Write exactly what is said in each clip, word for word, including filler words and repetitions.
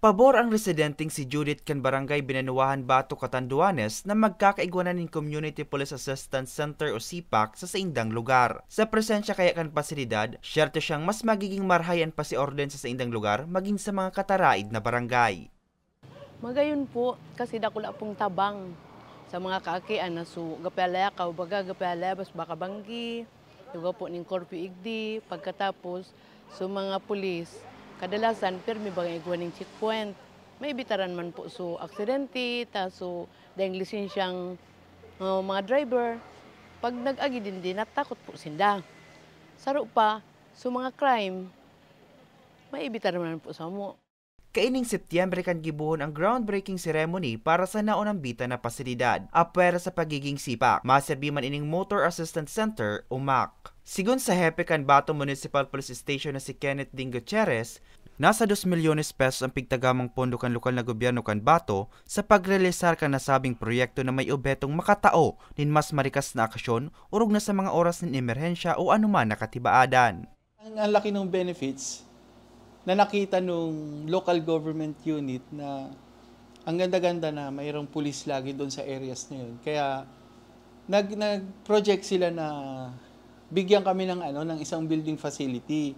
Pabor ang residenteng si Judith kan Barangay Binanuahan, Bato, Catanduanes na magkakaigwanan ng Community Police Assistance Center o C P A C sa saindang lugar. Sa presensya kaya kan pasilidad, syerte siyang mas magiging marhayan pa si orden sa saindang lugar maging sa mga kataraid na barangay. Magayon po kasi dakula pong tabang sa mga kaakian na so gapalaya ka baga gapalaya bas baka banggi, duga po ning korpyo igdi pagkatapos so mga pulis kadalasan permi bang igwaning checkpoint. May bitaran man po so aksidente, ta so dahil lisensyang uh, mga driver. Pag nag-agi din din, natakot po sinda. Saro pa, so mga crime, may bitaran man po sa mo. Kaining Setyembre kan gibuhon ang groundbreaking ceremony para sa naunambita na pasilidad, apwera sa pagiging C P A C, maserbi man ining Motor Assistance Center o M A C. Sigun sa hepe kan Bato Municipal Police Station na si Kenneth Ding Gutierrez, nasa dos milyones pesos ang pigtagamang pondo kan lokal na gobyerno kan Bato sa pagrealisar kan nasabing proyekto na may obetong makatao nin mas marikas na aksyon urog na sa mga oras ng emerhensya o anuman na katibaadan. Ang, ang laki ng benefits na nakita nung local government unit na ang ganda-ganda na mayroong pulis lagi doon sa areas na yun. Kaya nag, nag-project sila na bigyan kami ng ano ng isang building facility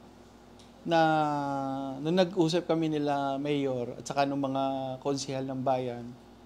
na nung nag-usap kami nila mayor at saka ng mga konsehal ng bayan,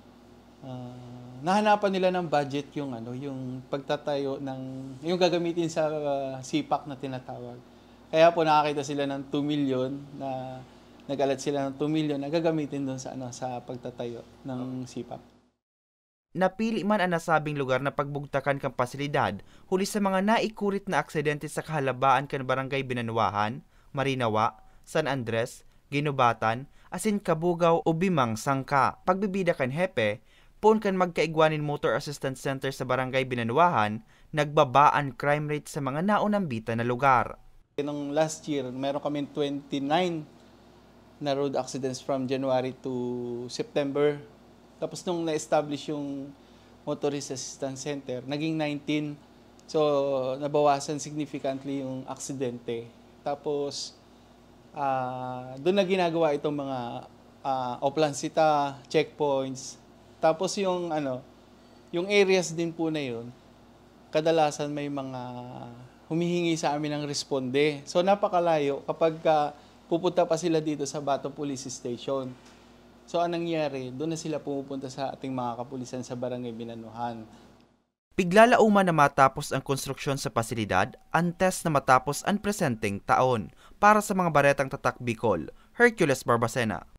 uh, nahanapan nila ng budget yung ano yung pagtatayo ng yung gagamitin sa uh, C P A C na tinatawag. Kaya po nakakita sila ng two million na nag-alat sila ng two million na gagamitin doon sa ano sa pagtatayo ng C P A C. Napili man ang nasabing lugar na pagbugtakan kang pasilidad huli sa mga naikurit na aksidente sa kahalabaan kan Barangay Binanuahan, Marinawa, San Andres, Ginubatan, asin Kabugaw o Bimang Sangka. Pagbibida kan hepe, poon kan magkaigwanin Motor Assistance Center sa Barangay Binanuahan, nagbabaan crime rate sa mga naunambita na lugar. Nung last year, meron kami twenty-nine na road accidents from January to September. Tapos nung na-establish yung Motorist Assistance Center, naging nineteen. So, nabawasan significantly yung aksidente. Tapos, uh, doon na ginagawa itong mga uh, oplansita, checkpoints. Tapos yung, ano, yung areas din po na yun, kadalasan may mga humihingi sa amin ng responde. So, napakalayo kapag uh, pupunta pa sila dito sa Bato Police Station. So, anong nangyari? Doon na sila pumupunta sa ating mga kapulisan sa Barangay Binanuahan. Piglalauman na matapos ang konstruksyon sa pasilidad, antes na matapos ang presenteng taon. Para sa mga baretang tatak Bicol, Hercules Barbacena.